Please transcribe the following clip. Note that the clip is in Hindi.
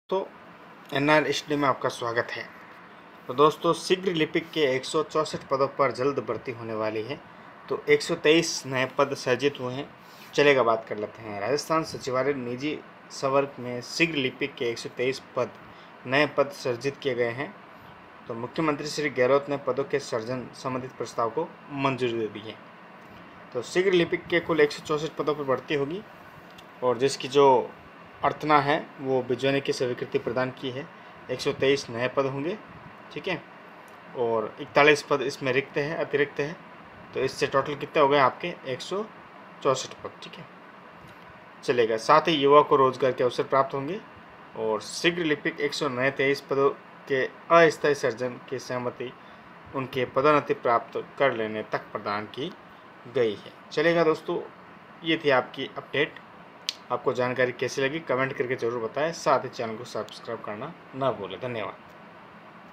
तो एनआर स्टडी में आपका स्वागत है। तो दोस्तों, शीघ्र लिपिक के 164 पदों पर जल्द भर्ती होने वाली है। तो 123 नए पद सृजित हुए हैं। चलेगा, बात कर लेते हैं। राजस्थान सचिवालय निजी संवर्ग में शीघ्र लिपिक के 123 नए पद सृजित किए गए हैं। तो मुख्यमंत्री श्री गहलोत ने पदों के सृजन संबंधित प्रस्ताव को मंजूरी दे दी है। तो शीघ्र लिपिक के कुल 164 पदों पर भर्ती होगी और जिसकी जो अर्चना है वो बिजवानी की स्वीकृति प्रदान की है। 123 नए पद होंगे, ठीक है, और 41 पद इसमें रिक्त है, अतिरिक्त है। तो इससे टोटल कितने हो गए आपके 164 पद, ठीक है। चलेगा, साथ ही युवा को रोजगार के अवसर प्राप्त होंगे और शीघ्र लिपिक 123 पदों के अस्थायी सर्जन की सहमति उनके पदोन्नति प्राप्त कर लेने तक प्रदान की गई है। चलेगा दोस्तों, ये थी आपकी अपडेट। आपको जानकारी कैसी लगी कमेंट करके ज़रूर बताएं। साथ ही चैनल को सब्सक्राइब करना ना भूलें। धन्यवाद।